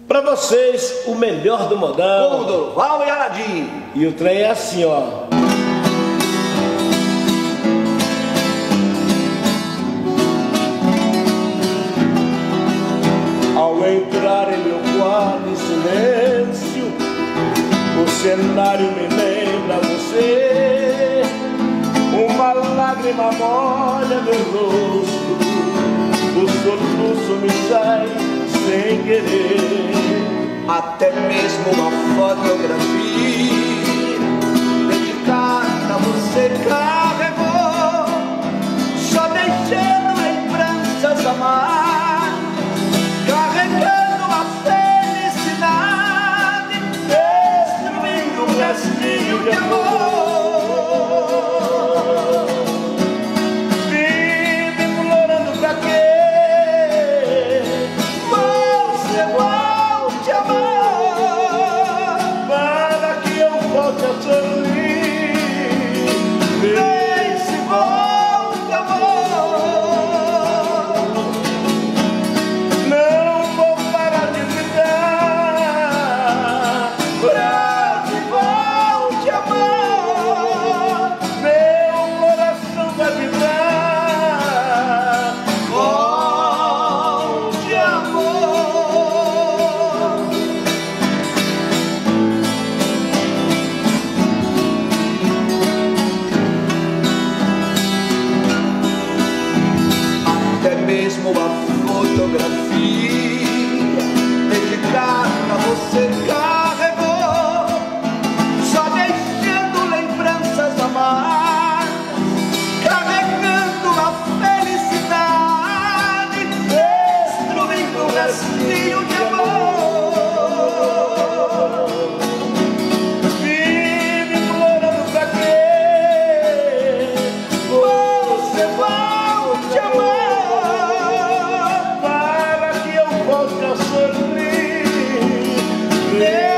Pra vocês, o melhor do modão. Com o Durval e Aladim. E o trem é assim, ó. Ao entrar em meu quarto em silêncio, o cenário me lembra você. Uma lágrima molha meu rosto, o soluço me sai sem querer. Até mesmo uma fotografia dedicada a você carregou, só deixando lembranças amargas, carregando a felicidade, destruindo um restinho de amor. Vive implorando pra quê? Você volte a amar, Para que eu volte a sorrir. vem se volte amor. Não vou parar de gritar Pra que volte a amar, meu coração vai vibrar. volte amor. Até mesmo uma fotografia dedicada a você carregou, só deixando lembranças amargas, carregando a felicidade, destruindo um restinho de amor. Vive implorando pra quê? Você volte a amar, Para que eu volte a sorrir.